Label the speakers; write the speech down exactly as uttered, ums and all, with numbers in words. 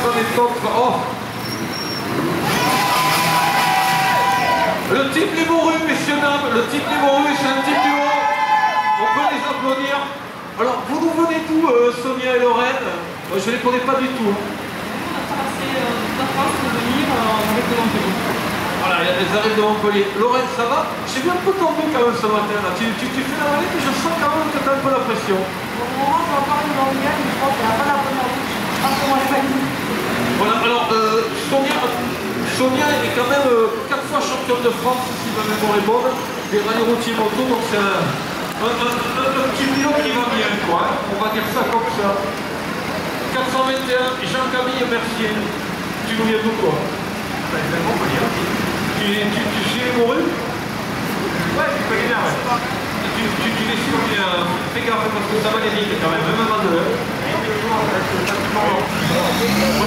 Speaker 1: anecdotes. Oh. Le type les mourus, messieurs, dames, le type les mourus, c'est un type du haut. On peut les applaudir. Alors, vous nous venez d'où, euh, Sonia et Lorraine? euh, Je ne les connais pas du tout. Hein.
Speaker 2: On a traversé euh, toute la France pour venir euh, avec de Montpellier.
Speaker 1: Voilà, elles arrivent de Montpellier. Lorraine, ça va? J'ai vu un peu tomber quand même ce matin. Là. Tu, tu, tu fais la vallée, mais je sens quand même que tu as un peu la pression.
Speaker 2: Au moment, je vais encore une longue mais je pense qu'elle n'a pas la première bouche. Pas pour moi, les familles.
Speaker 1: Voilà, alors, euh, Sonia, Sonia est quand même euh, quatre fois championne de France, si ma mémoire est bonne, des rallyes routiers moto, donc c'est un, un, un, un, un petit pilote qui va bien, quoi. Hein. On va dire ça comme ça. quatre cent vingt et un, Jean-Camille Mercier. Tu nous viens d'où, toi?
Speaker 3: Ben, c'est bon, on peut dire.
Speaker 1: Tu, tu, tu suis les mourus?
Speaker 3: Ouais, tu peux bien, ouais.
Speaker 1: Tu, tu, tu les suis bien. Fais gaffe parce que ça va les vite quand même, même avant de...